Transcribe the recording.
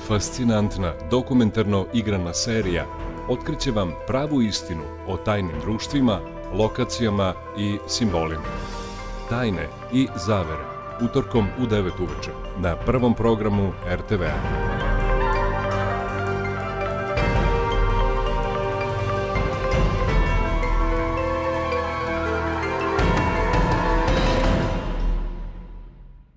fascinantna dokumentarno igrana serija otkriće vam pravu istinu o tajnim društvima, lokacijama i simbolima. Tajne i zavere, utorkom u 9 uveče na prvom programu RTV-a.